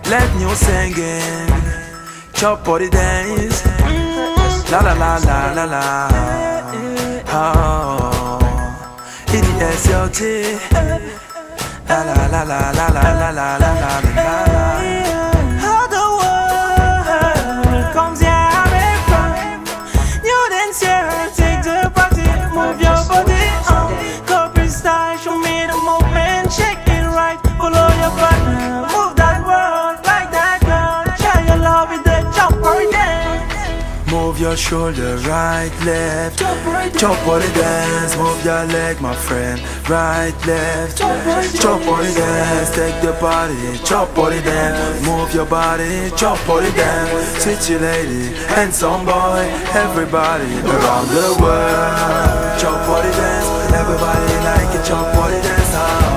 let new singing, chop body dance, la la la la la la. Oh, EDSLT, la la la la la la la la la la la. How the world comes here from you dance here, take the party, move your body on. Corporate style, show me the movement, shake it right, follow your partner, move that world like that girl. Share your love with the chop body dance. Move your shoulder right, left, chop body dance. Move your leg, my friend, right, left, chop body dance. Take the body, chop body dance. Move your body, chop body dance. Sweet lady, handsome boy, everybody around the world. Chop body dance, everybody like it. Chop body dance,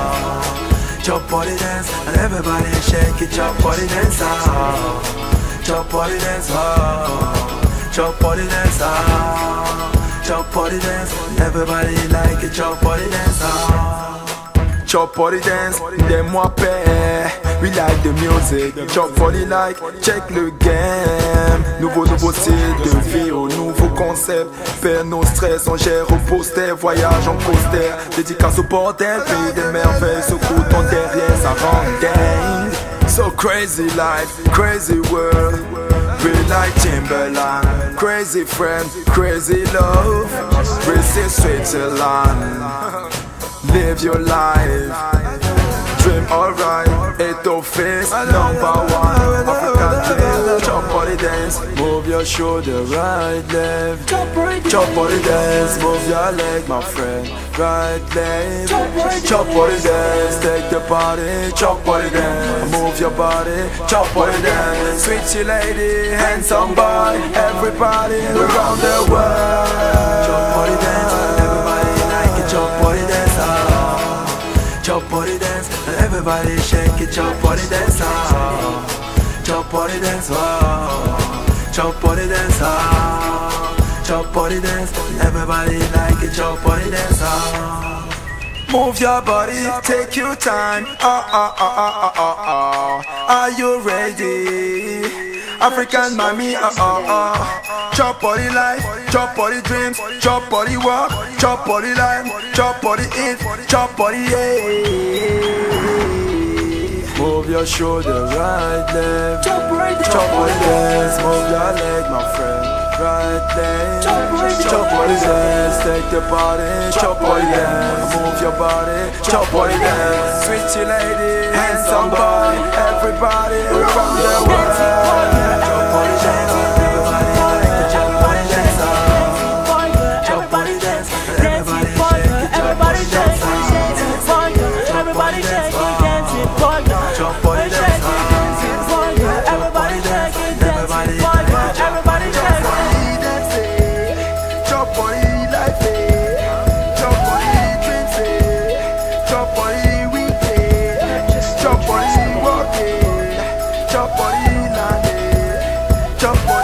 oh. Chop body dance, and everybody shake it. Chop body dance, oh. Chop body dance, oh. Chop body dance, ah. Chop body dance, everybody like it. Chop body dance, ah. Chop body dance, donne-moi paix. We like the music, chop body like, check le game. Nouveau style de vie au nouveau concept. Perd nos stress, on gère au poster. Voyage en coaster, dédicace au bordel. Pays des merveilles, secoue ton derrière, ça rend gang. So crazy life, crazy world. We like Timberland, crazy friends, crazy love. Visit Switzerland, live your life, dream alright. Etofis, #1 African dream. Chop body dance, move your shoulder right, left. Chop body dance, move your leg, my friend, right, left. Chop body dance, take the body, chop body dance. Move your body, chop body dance. Sweet lady, handsome boy, everybody around the world. Chop body dance, everybody like it. Chop body dance, ah. Chop body dance, and everybody shake it. Chop body dance, ah. Chop body dance, ah. Chop body dance, ah. Chop body dance, everybody like it. Chop body dance, ah. Move your body, take your time. Are you ready? African mommy, Chop body life, chop body dreams, chop body walk, chop body life, chop body eat, chop body yeah. Move your shoulder right, left, chop body dance. Move your leg, my friend, right, left, chop body dance. Take the body, chop body dance. Move your body, chop body dance. Sweet lady, handsome boy, everybody around the world. Chop body dance, everybody like it. Chop body dance, chop body dance, everybody shake it. Chop body dance, everybody shake it. Chop body dance, everybody dance, everybody dance, everybody dance. Chop body life, chop body dreams, chop body weekend, chop body walking, chop body landing, chop body.